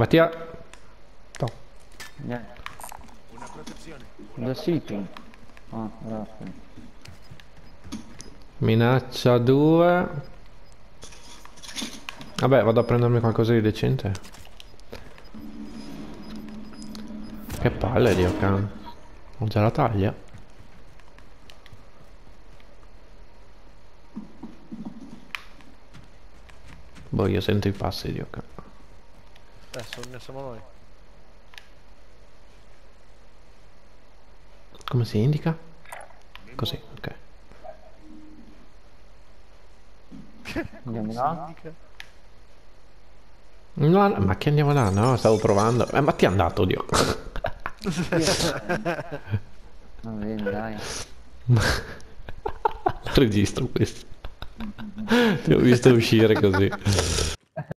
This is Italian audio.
Mattia. No. Niente. The city. Ah, grazie. Minaccia 2. Vabbè, vado a prendermi qualcosa di decente. Che palle, Dio can. Ho già la taglia. Boh, io sento i passi, Dio can. Ne siamo noi. Come si indica? Così, ok. Andiamo là. No, no, ma che andiamo là? No, stavo provando. Ma ti è andato, Dio. Va bene, dai. Registro questo. Ti ho visto uscire così.